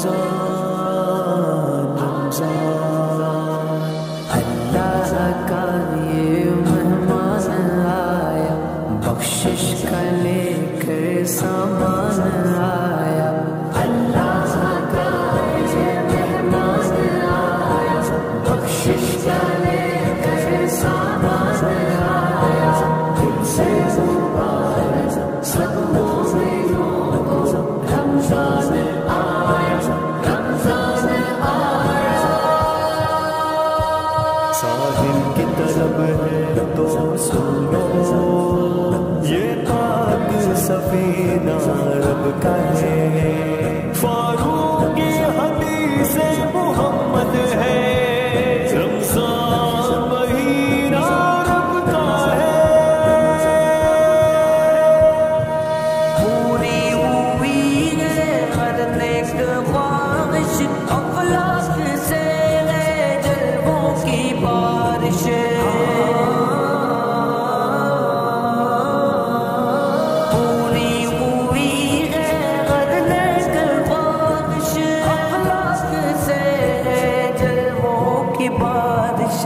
रमज़ान रमज़ान अल्लाह का ये मेहमान आया, बख्शिश का लेकर सामान आया। अल्लाह का ये मेहमान आया, बख्शिश का लेकर सामान आया। दिलसे मुबारक सब मोमिनों को रमज़ान आया, रमज़ान आया। साहिल की तरफ है तो सुनो, ये पाक सफीना रब का है। फारूक हदीसे मोहम्मद है, रमज़ान महीना रब का है। पूरी हुई है हर नेक ख्वाहिश, अखलाक से है जल्बों की बारिश। पूरी हुई है हर नेक ख्वाहिश, अखलाक से है जल्बों की बारिश।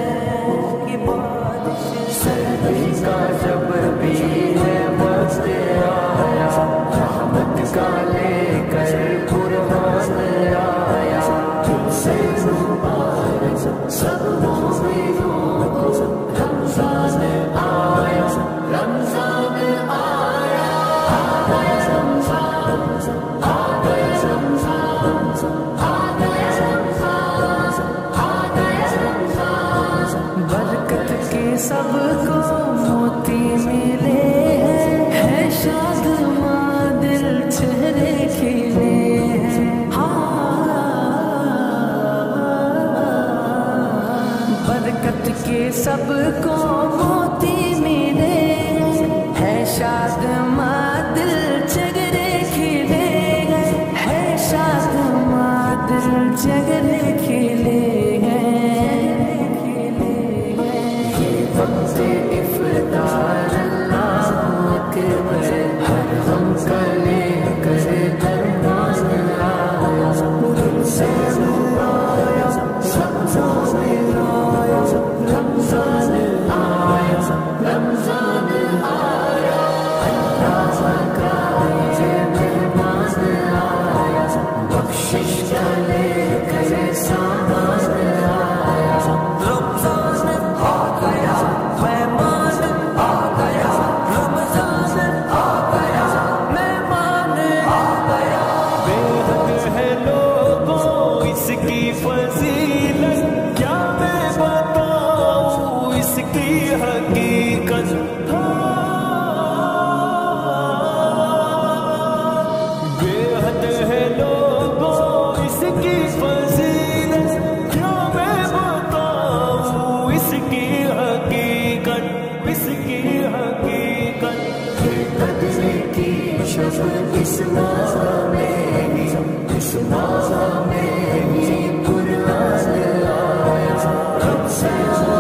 सर्दी का जब भी है वक्त आया, रहमत का लेकर कुर्बान आया। तुमसे मुबारक सब मोमिनों को रमज़ान आया, रमज़ान आया। आ गया रमज़ान, आ गया रमज़ान, आ गया रमज़ान, आ गया रमज़ान। बरकत के सबको मोती मिले हैं, शादमां दिल चेहरे खिले हैं। बरकत के सबको मोती मिले हैं, शादमां दिल चेहरे खिले हैं, शादमां दिल चेहरे खिले हैं। ये वक्त इफ्तार अल्लाह अकबर, हर हम का लेकर दरबार आया। तुमसे मुबारक सब मोमिनों, रमज़ान आया, रमज़ान आया। अल्लाह का ये मेहमान आया, बख्शिश का लेकर सामान आया। रमज़ान आ गया, मेहमान आ गया, रमज़ान आ गया, मेहमान आ गया। बेहद है लोगों इसकी फजीलत, क्या मैं बताऊं इसकी हकीकत। बेहद है लोगों इसकी फजीलत, क्या मैं बताऊं इसकी हकीकत, इसकी हकीकत। ये कद्र की शब इस माह में ही, इस माह में ही कुरान आया। रब से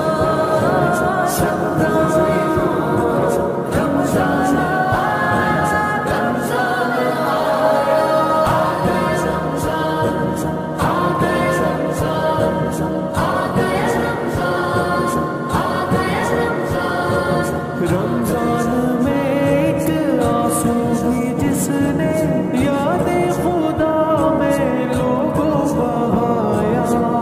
सब मोमिनों, रमज़ान आया, रमज़ान आया। आ गया रमज़ान, आ गया रमज़ान, आ गया रमज़ान, आ गया रमज़ान। रमज़ान में एक आंसू भी जिसने यादें खुदा में लोगों बहाया।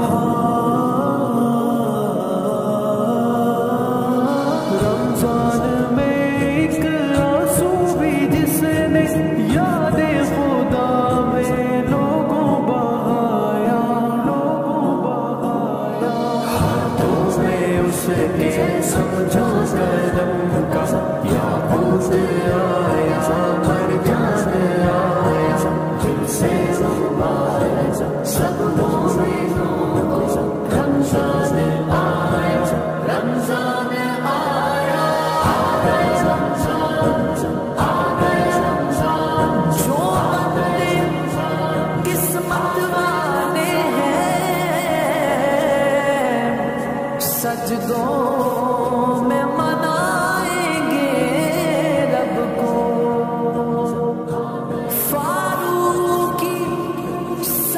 रमज़ान में एक आंसू भी जिसने यादें खुदा में लोगों बहाया, लोगों बहाया। हाथों में उसके समझो करम का याकूत आया, मरजान आया। दिलसे मुबारक सब मोमिनों को रमज़ान आया, रमज़ान आया। आ गया रमज़ान, आ गया रमज़ान। जो बंदे किस्मत वाले हैं, सजदों में मनाएंगे रब को। फारूकी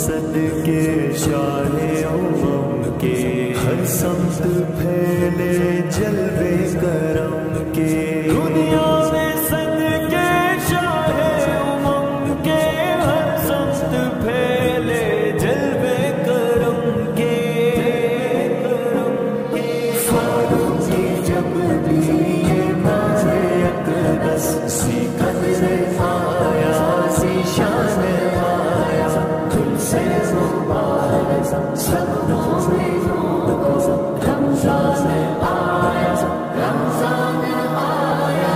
सदके शाहे उमम के, हर समत फैले जलवे करम के। दुनिया में सदके शाहे उमम के, हर समत फैले जलवे करम के। फारूकी जब भी ये बारे अकदस सी कदर आया, सी शान आया, तुझसे मुबारक सब मोमिनों को। रमजान आया, रमजान आया,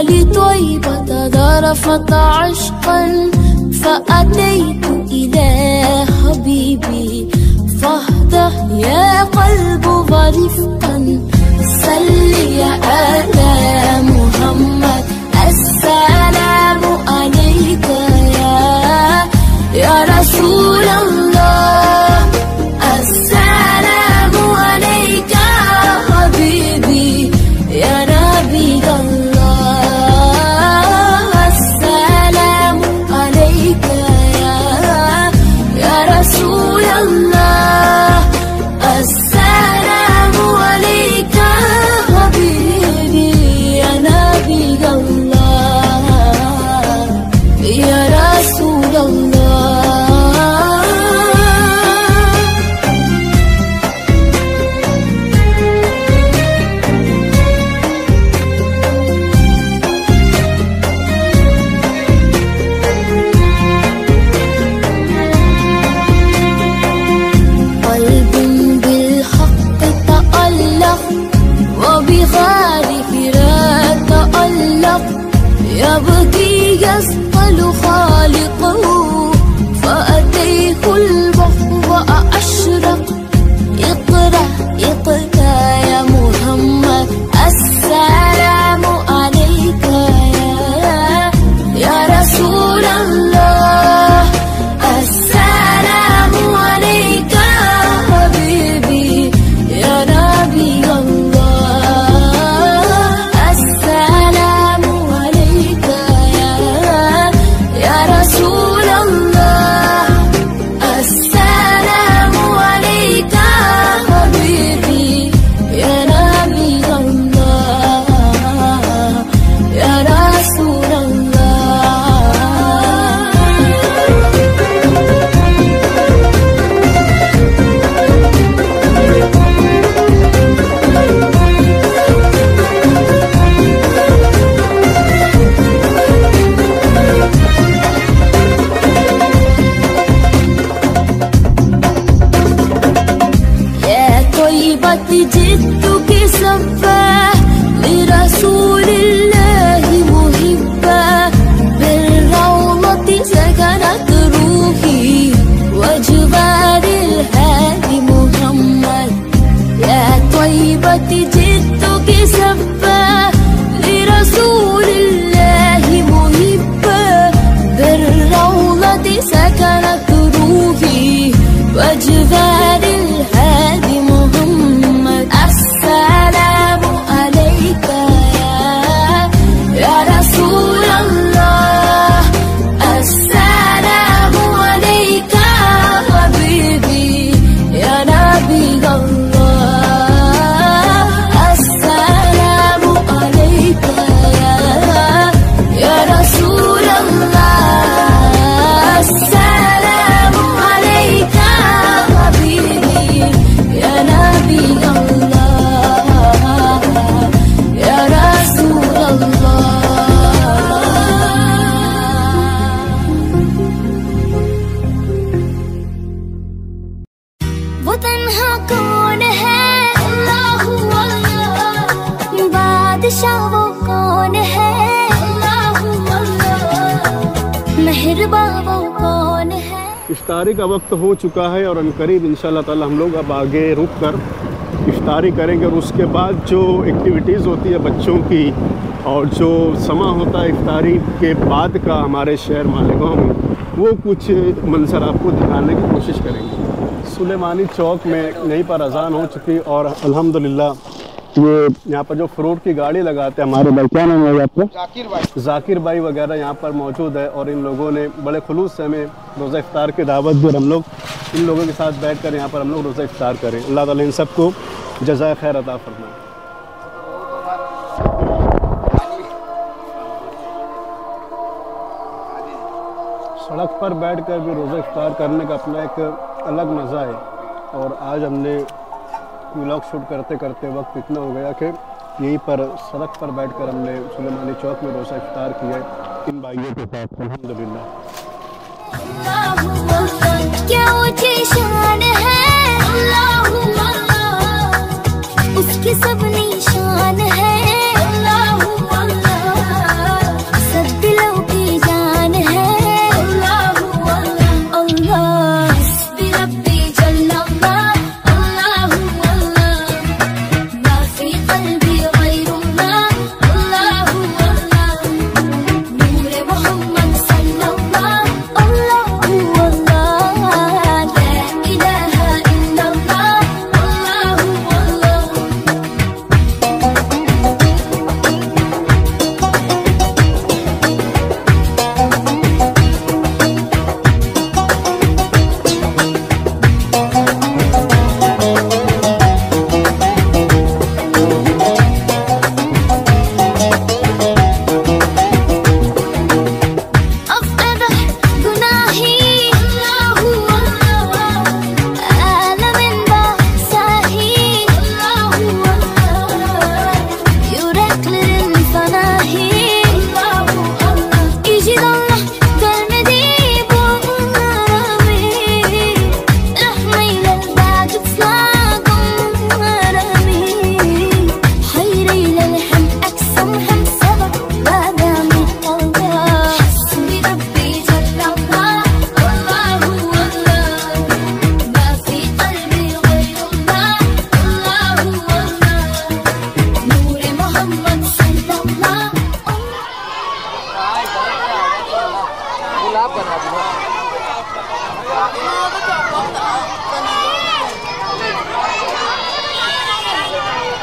لطيبة ذرفت عشقا فأتيت إلى حبيبي فاهدى يا قلب ورفقا صلي على محمد السلام عليك يا رسول الله السلام عليك حبيبي يا نبي الله السلام عليك يا رسول الله السلام عليك حبيبي يا نبي الله يا رسول الله. يبكي يسأل خالقه فأتيه البحر وأشرق اقرأ اقرأ يا محمد السلام عليك يا رسول الله السلام عليك حبيبي يا نبي الله السلام عليك يا رسول الله السلام عليك حبيبي يا نبي الله يا رسول جئتك سفا لرسول الله محبا بالروضة سكنت روحي وجبال الهادي محمد يا طيبة جئتك سفا لرسول الله محبا بالروضة سكنت روحي وجبال الهادي محمد السلام عليك يا رسول الله السلام عليك حبيبي يا نبي الله السلام عليك يا رسول الله السلام عليك حبيبي يا نبي الله يا رسول الله. वो तन्हा कौन है अल्लाह अल्लाह बादशाह वो कौन है अल्लाह अल्लाह मेहरबां वो कौन है। इफ्तारी का वक्त हो चुका है और अनकरीब इंशाल्लाह ताला हम लोग अब आगे रुक कर इफ्तारी करेंगे और उसके बाद जो एक्टिविटीज़ होती है बच्चों की और जो समा होता है इफ्तारी के बाद का हमारे शहर मालेगांव में वो कुछ मंजर आपको दिखाने की कोशिश करेंगे। सुलेमानी चौक में यहीं पर अजान हो चुकी और अल्हम्दुलिल्लाह ये यहाँ पर जो फ्रूट की गाड़ी लगाते हैं हमारे भाई, क्या नाम है आपका? जाकिर भाई वगैरह यहाँ पर मौजूद है और इन लोगों ने बड़े खुलूस से हमें रोज़ा इफ्तार की दावत दी और हम लोग इन लोगों के साथ बैठकर यहाँ पर हम लोग रोज़ा इफ्तार करें। अल्लाह ताला इन सबको जज़ाए खैर अता फरमाए। सड़क पर बैठकर भी रोज़ा इफ्तार करने का अपना एक अलग मज़ा है और आज हमने व्लॉग शूट करते करते वक्त इतना हो गया कि यहीं पर सड़क पर बैठकर हमने सुलेमानी चौक में रोज़ा इफ्तार किया इन भाइयों के साथ अल्हम्दुलिल्लाह। क्या ऊंची शान है अल्लाहु अल्लाह, उसकी सब निशान है अल्लाहु अल्लाह।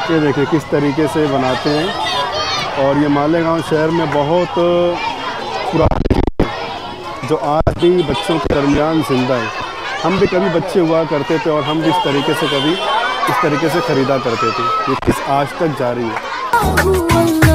ये देखिए किस तरीके से बनाते हैं। और ये मालेगांव शहर में बहुत पुरानी जो आज भी बच्चों के दरमियान जिंदा है। हम भी कभी बच्चे हुआ करते थे और हम भी इस तरीके से कभी इस तरीके से ख़रीदा करते थे। ये किस आज तक जारी है।